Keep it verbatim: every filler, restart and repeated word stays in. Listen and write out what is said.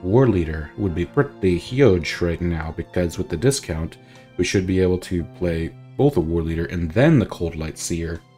War Leader would be pretty huge right now, because with the discount, we should be able to play both a War Leader and then the Cold Light Seer.